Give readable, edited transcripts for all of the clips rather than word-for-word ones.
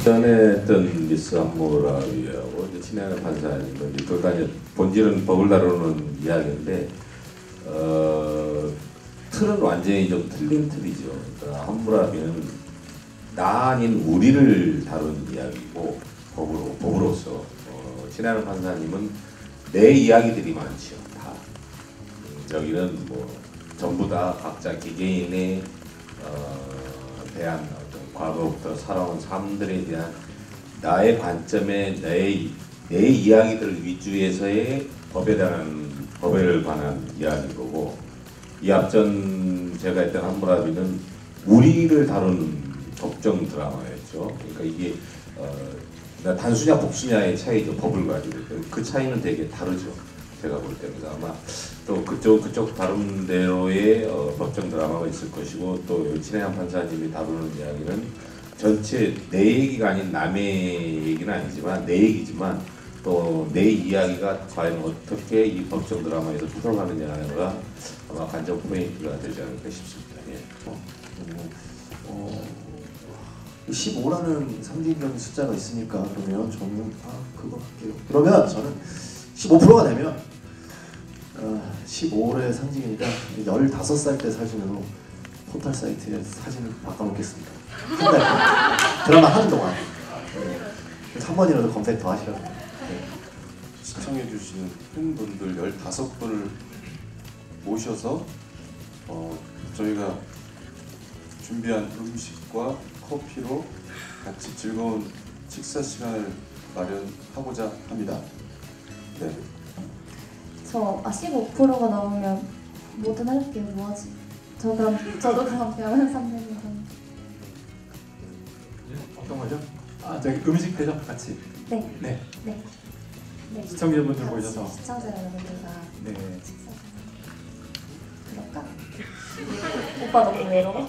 전에 했던 미스 함무라비하고 친애하는 판사님은 둘 다 본질은 법을 다루는 이야기인데 틀은 완전히 좀 틀린 틀이죠. 그러니까 함무라비는 나 아닌 우리를 다루는 이야기고 법으로서 친애하는 판사님은 내 이야기들이 많죠. 다 여기는 뭐 전부 다 각자 개개인의 대한 어떤 과거부터 살아온 삶들에 대한 나의 관점의 내 이야기들 위주에서의 법에 관한 이야기인 거고, 이 앞전 제가 했던 함무라비는 우리를 다루는 법정 드라마였죠. 그러니까 이게 단수냐 복수냐의 차이죠. 법을 가지고 그 차이는 되게 다르죠. 제가 볼 때는 아마 또 그쪽 다룬 대로의 법정 드라마가 있을 것이고, 또 친애한 판사님이 다루는 이야기는 전체 내 얘기가 아닌 남의 얘기는 아니지만 내 얘기지만 또 내 이야기가 과연 어떻게 이 법정 드라마에서 풀어가느냐가 아마 관전 포인트가 되지 않을까 싶습니다. 예. 15라는 상징적인 숫자가 있으니까 그러면 저는 그거 할게요. 그러면 저는 15%가 되면 15의 상징이니까 15살 때 사진으로 포털 사이트에 사진을 바꿔놓겠습니다. 한 달 드라마 하는 동안. 그래서 한 번이라도 검색 더 하시라고. 네. 시청해주시는 팬분들 15분을 모셔서 저희가 준비한 음식과 커피로 같이 즐거운 식사 시간을 마련하고자 합니다. 네. 저 15%가 나오면 뭐든 할게요. 뭐하지? 저도 그럼 병원 선배님. 어떤 거죠? 저기 음식 대접 같이. 네. 네. 네. 네. 시청자분들 모셔서. 시청자 여러분들과 네. 식사. 그럴까? 오빠 너무 외로워?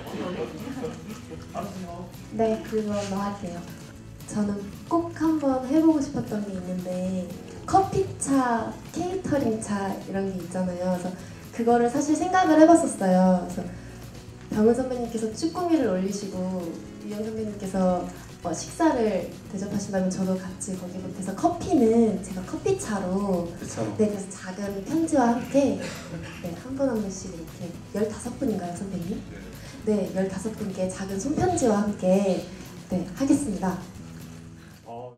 네, 그걸로 할게요. 저는 꼭 한번 해보고 싶었던 게 있는데 커피차, 케이터링차 이런 게 있잖아요. 그래서 그거를 사실 생각을 해봤었어요. 그래서 병은 선배님께서 쭈꾸미를 올리시고 유영 선배님께서 식사를 대접하신다면 저도 같이 거기 못해서 커피는 제가 커피차로 네, 그래서 작은 편지와 함께 네, 한 분 한 분씩 이렇게 15분인가요 선배님? 네, 15분께 작은 손편지와 함께 네, 하겠습니다.